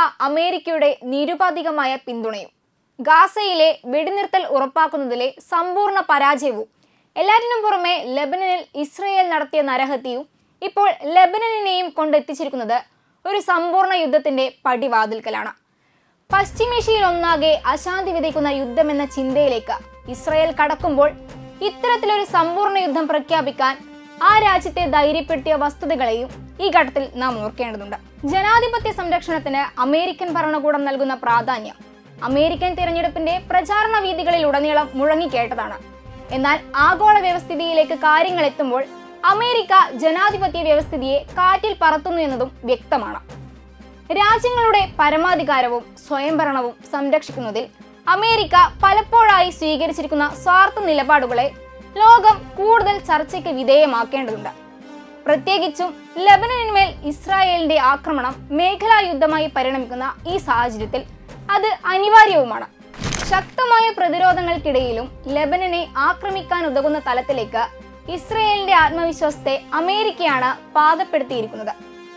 അമേരിക്കയുടെ നിരുപാധികമായ പിന്തുണയും ഗാസയിലെ വെടിനിർത്തൽ ഉറപ്പാക്കുന്നതിലെ സമ്പൂർണ്ണ പരാജയവും എല്ലാറ്റിനും പുറമെ ലെബനനിൽ ഇസ്രയേൽ നടത്തിയ നരഹത്യയും ഇപ്പോൾ ലെബനനെയും കൊണ്ടെത്തിച്ചിരിക്കുന്നത് ഒരു സമ്പൂർണ്ണ യുദ്ധത്തിന്റെ പടിവാതിൽക്കലാണ്. പശ്ചിമേഷ്യയിൽ ഒന്നാകെ അശാന്തി വിതയ്ക്കുന്ന യുദ്ധമെന്ന ചിന്തയിലേക്ക് ഇസ്രയേൽ കടക്കുമ്പോൾ ഇത്തരത്തിലൊരു സമ്പൂർണ്ണ യുദ്ധം പ്രഖ്യാപിക്കാൻ ആ രാജ്യത്തെ ധൈര്യപ്പെടുത്തിയ വസ്തുതകളെയും ഈ ഘട്ടത്തിൽ നാം ഓർക്കേണ്ടതുണ്ട്. ജനാധിപത്യ സംരക്ഷണത്തിന് അമേരിക്കൻ ഭരണകൂടം നൽകുന്ന പ്രാധാന്യം അമേരിക്കൻ തിരഞ്ഞെടുപ്പിന്റെ പ്രചാരണ വീഥികളിലുടനീളം മുഴങ്ങിക്കേട്ടതാണ്. എന്നാൽ ആഗോള വ്യവസ്ഥിതിയിലേക്ക് കാര്യങ്ങൾ എത്തുമ്പോൾ അമേരിക്ക ജനാധിപത്യ വ്യവസ്ഥിതിയെ കാറ്റിൽ പറത്തുന്നു എന്നതും വ്യക്തമാണ്. രാജ്യങ്ങളുടെ പരമാധികാരവും സ്വയംഭരണവും സംരക്ഷിക്കുന്നതിൽ അമേരിക്ക പലപ്പോഴായി സ്വീകരിച്ചിരിക്കുന്ന സ്വാർത്ഥ നിലപാടുകളെ ലോകം കൂടുതൽ ചർച്ചയ്ക്ക് വിധേയമാക്കേണ്ടതുണ്ട്. പ്രത്യേകിച്ചും ലെബനനിന്മേൽ ഇസ്രായേലിന്റെ ആക്രമണം മേഖലാ യുദ്ധമായി പരിണമിക്കുന്ന ഈ സാഹചര്യത്തിൽ അത് അനിവാര്യവുമാണ്. ശക്തമായ പ്രതിരോധങ്ങൾക്കിടയിലും ലെബനനെ ആക്രമിക്കാൻ ഉതകുന്ന തലത്തിലേക്ക് ഇസ്രയേലിന്റെ ആത്മവിശ്വാസത്തെ അമേരിക്കയാണ് പാകപ്പെടുത്തിയിരിക്കുന്നത്.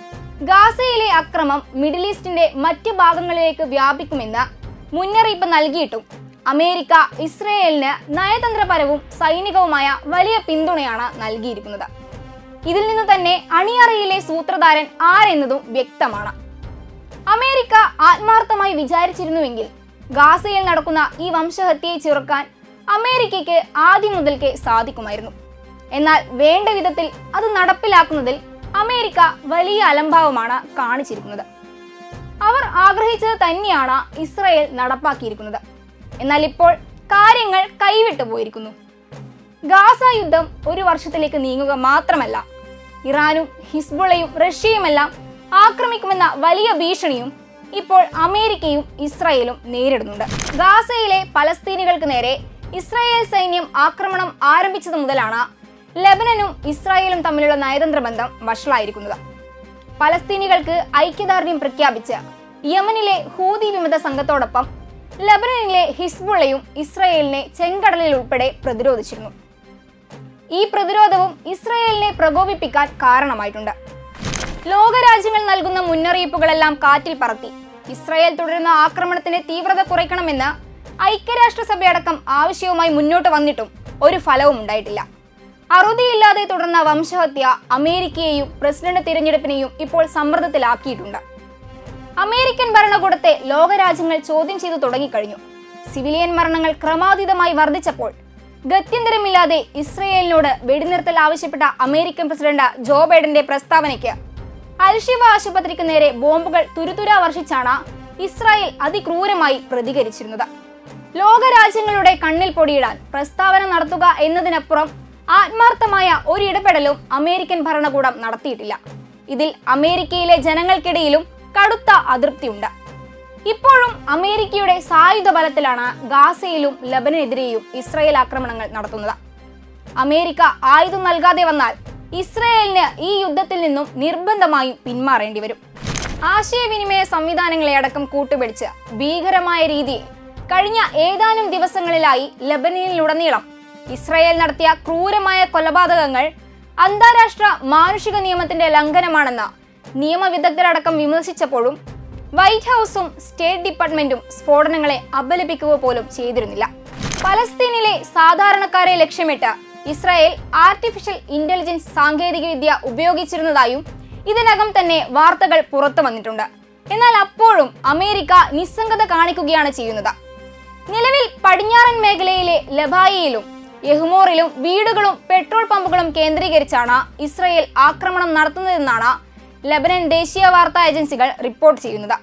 ഗാസയിലെ അക്രമം മിഡിൽ ഈസ്റ്റിന്റെ മറ്റ് ഭാഗങ്ങളിലേക്ക് വ്യാപിക്കുമെന്ന് മുന്നറിയിപ്പ് നൽകിയിട്ടും അമേരിക്ക ഇസ്രയേലിന് നയതന്ത്രപരവും സൈനികവുമായ വലിയ പിന്തുണയാണ് നൽകിയിരിക്കുന്നത്. ഇതിൽ നിന്ന് തന്നെ അണിയറയിലെ സൂത്രധാരൻ ആരെന്നതും വ്യക്തമാണ്. അമേരിക്ക ആത്മാർത്ഥമായി വിചാരിച്ചിരുന്നുവെങ്കിൽ ഗാസയിൽ നടക്കുന്ന ഈ വംശഹത്യയെ ചെറുക്കാൻ അമേരിക്കയ്ക്ക് ആദ്യം മുതൽക്കേ സാധിക്കുമായിരുന്നു. എന്നാൽ വേണ്ട വിധത്തിൽ അത് നടപ്പിലാക്കുന്നതിൽ അമേരിക്ക വലിയ അലംഭാവമാണ് കാണിച്ചിരിക്കുന്നത്. അവർ ആഗ്രഹിച്ചത് തന്നെയാണ് ഇസ്രായേൽ നടപ്പാക്കിയിരിക്കുന്നത്. എന്നാൽ ഇപ്പോൾ കാര്യങ്ങൾ കൈവിട്ടു പോയിരിക്കുന്നു. ഗാസ യുദ്ധം ഒരു വർഷത്തിലേക്ക് നീങ്ങുക മാത്രമല്ല, ഇറാനും ഹിസ്ബുള്ളയും റഷ്യയുമെല്ലാം ആക്രമിക്കുമെന്ന വലിയ ഭീഷണിയും ഇപ്പോൾ അമേരിക്കയും ഇസ്രായേലും നേരിടുന്നുണ്ട്. ഗാസയിലെ പലസ്തീനികൾക്ക് നേരെ ഇസ്രായേൽ സൈന്യം ആക്രമണം ആരംഭിച്ചത് മുതലാണ് ലെബനനും ഇസ്രായേലും തമ്മിലുള്ള നയതന്ത്ര ബന്ധം വഷളായിരിക്കുന്നത്. പലസ്തീനികൾക്ക് ഐക്യദാർഢ്യം പ്രഖ്യാപിച്ച് യമനിലെ ഹൂതി വിമത സംഘത്തോടൊപ്പം ലെബനനിലെ ഹിസ്ബുള്ളയും ഇസ്രായേലിനെ ചെങ്കടലിൽ ഉൾപ്പെടെ പ്രതിരോധിച്ചിരുന്നു. ഈ പ്രതിരോധവും ഇസ്രായേലിനെ പ്രകോപിപ്പിക്കാൻ കാരണമായിട്ടുണ്ട്. ലോകരാജ്യങ്ങൾ നൽകുന്ന മുന്നറിയിപ്പുകളെല്ലാം കാറ്റിൽ പറത്തി ഇസ്രായേൽ തുടരുന്ന ആക്രമണത്തിന്റെ തീവ്രത കുറയ്ക്കണമെന്ന് ഐക്യരാഷ്ട്രസഭയടക്കം ആവശ്യവുമായി മുന്നോട്ട് വന്നിട്ടും ഒരു ഫലവും ഉണ്ടായിട്ടില്ല. അറുതിയില്ലാതെ തുടർന്ന വംശഹത്യ അമേരിക്കയെയും പ്രസിഡന്റ് തിരഞ്ഞെടുപ്പിനെയും ഇപ്പോൾ സമ്മർദ്ദത്തിലാക്കിയിട്ടുണ്ട്. അമേരിക്കൻ ഭരണകൂടത്തെ ലോകരാജ്യങ്ങൾ ചോദ്യം ചെയ്തു തുടങ്ങിക്കഴിഞ്ഞു. സിവിലിയൻ മരണങ്ങൾ ക്രമാതീതമായി വർദ്ധിച്ചപ്പോൾ ഗത്യന്തരമില്ലാതെ ഇസ്രയേലിനോട് വെടിനിർത്തൽ ആവശ്യപ്പെട്ട അമേരിക്കൻ പ്രസിഡന്റ് ജോ ബൈഡന്റെ പ്രസ്താവനയ്ക്ക് അൽഷിഫ ആശുപത്രിക്ക് നേരെ ബോംബുകൾ തുരുതുരാ വർഷിച്ചാണ് ഇസ്രായേൽ അതിക്രൂരമായി പ്രതികരിച്ചിരുന്നത്. ലോകരാജ്യങ്ങളുടെ കണ്ണിൽ പൊടിയിടാൻ പ്രസ്താവന നടത്തുക എന്നതിനപ്പുറം ആത്മാർത്ഥമായ ഒരു ഇടപെടലും അമേരിക്കൻ ഭരണകൂടം നടത്തിയിട്ടില്ല. ഇതിൽ അമേരിക്കയിലെ ജനങ്ങൾക്കിടയിലും കടുത്ത അതൃപ്തിയുണ്ട്. ഇപ്പോഴും അമേരിക്കയുടെ സായുധ ബലത്തിലാണ് ഗാസയിലും ലെബനനെതിരെയും ഇസ്രായേൽ ആക്രമണങ്ങൾ നടത്തുന്നത്. അമേരിക്ക ആയുധം നൽകാതെ വന്നാൽ ഇസ്രായേലിന് ഈ യുദ്ധത്തിൽ നിന്നും നിർബന്ധമായും പിന്മാറേണ്ടി വരും. ആശയവിനിമയ സംവിധാനങ്ങളെ അടക്കം കൂട്ടുപിടിച്ച് ഭീകരമായ രീതിയിൽ കഴിഞ്ഞ ഏതാനും ദിവസങ്ങളിലായി ലെബനനിലുടനീളം ഇസ്രായേൽ നടത്തിയ ക്രൂരമായ കൊലപാതകങ്ങൾ അന്താരാഷ്ട്ര മാനുഷിക നിയമത്തിന്റെ ലംഘനമാണെന്ന് നിയമവിദഗ്ധരടക്കം വിമർശിച്ചപ്പോഴും വൈറ്റ് ഹൗസും സ്റ്റേറ്റ് ഡിപ്പാർട്ട്മെന്റും സ്ഫോടനങ്ങളെ അപലപിക്കുക പോലും ചെയ്തിരുന്നില്ല. പലസ്തീനിലെ സാധാരണക്കാരെ ലക്ഷ്യമിട്ട് ഇസ്രായേൽ ആർട്ടിഫിഷ്യൽ ഇന്റലിജൻസ് സാങ്കേതികവിദ്യ ഉപയോഗിച്ചിരുന്നതായും ഇതിനകം തന്നെ വാർത്തകൾ പുറത്തു വന്നിട്ടുണ്ട്. എന്നാൽ അപ്പോഴും അമേരിക്ക നിസ്സംഗത കാണിക്കുകയാണ് ചെയ്യുന്നത്. നിലവിൽ പടിഞ്ഞാറൻ മേഖലയിലെ ലബായയിലും യഹ്മോറിലും വീടുകളും പെട്രോൾ പമ്പുകളും കേന്ദ്രീകരിച്ചാണ് ഇസ്രായേൽ ആക്രമണം നടത്തുന്നതെന്നാണ് ലെബനൻ ദേശീയ വാർത്താ ഏജൻസികൾ റിപ്പോർട്ട് ചെയ്യുന്നത്.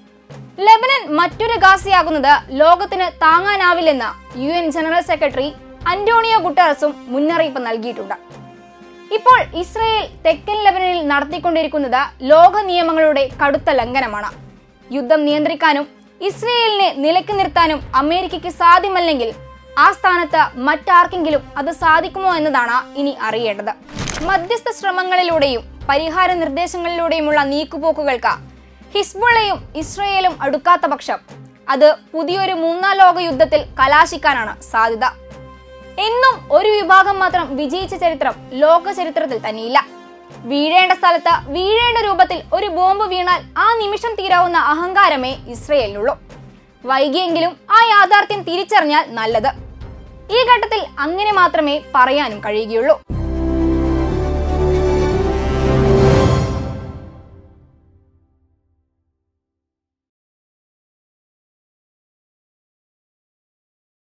ലെബനൻ മറ്റൊരു ഗാസയാകുന്നത് ലോകത്തിന് താങ്ങാനാവില്ലെന്ന് UN ജനറൽ സെക്രട്ടറി അന്റോണിയോ ഗുട്ടറസും മുന്നറിയിപ്പ് നൽകിയിട്ടുണ്ട്. ഇപ്പോൾ ഇസ്രായേൽ തെക്കൻ ലെബനനിൽ നടത്തിക്കൊണ്ടിരിക്കുന്നത് ലോക നിയമങ്ങളുടെ കടുത്ത ലംഘനമാണ്. യുദ്ധം നിയന്ത്രിക്കാനും ഇസ്രായേലിനെ നിലയ്ക്ക് നിർത്താനും അമേരിക്കയ്ക്ക് സാധ്യമല്ലെങ്കിൽ ആ സ്ഥാനത്ത് മറ്റാർക്കെങ്കിലും അത് സാധിക്കുമോ എന്നതാണ് ഇനി അറിയേണ്ടത്. മധ്യസ്ഥ ശ്രമങ്ങളിലൂടെയും പരിഹാര നിർദ്ദേശങ്ങളിലൂടെയുമുള്ള നീക്കുപോക്കുകൾക്ക് ഹിസ്ബുള്ളയും ഇസ്രായേലും അടുക്കാത്ത പക്ഷം അത് പുതിയൊരു മൂന്നാം ലോക യുദ്ധത്തിൽ കലാശിക്കാനാണ് സാധ്യത. എന്നും ഒരു വിഭാഗം മാത്രം വിജയിച്ച ചരിത്രം ലോക ചരിത്രത്തിൽ തന്നെയില്ല. വീഴേണ്ട സ്ഥലത്ത് വീഴേണ്ട രൂപത്തിൽ ഒരു ബോംബ് വീണാൽ ആ നിമിഷം തീരാവുന്ന അഹങ്കാരമേ ഇസ്രയേലിനുള്ളൂ. വൈകിയെങ്കിലും ആ യാഥാർത്ഥ്യം തിരിച്ചറിഞ്ഞാൽ നല്ലത്. ഈ ഘട്ടത്തിൽ അങ്ങനെ മാത്രമേ പറയാനും കഴിയുകയുള്ളൂ.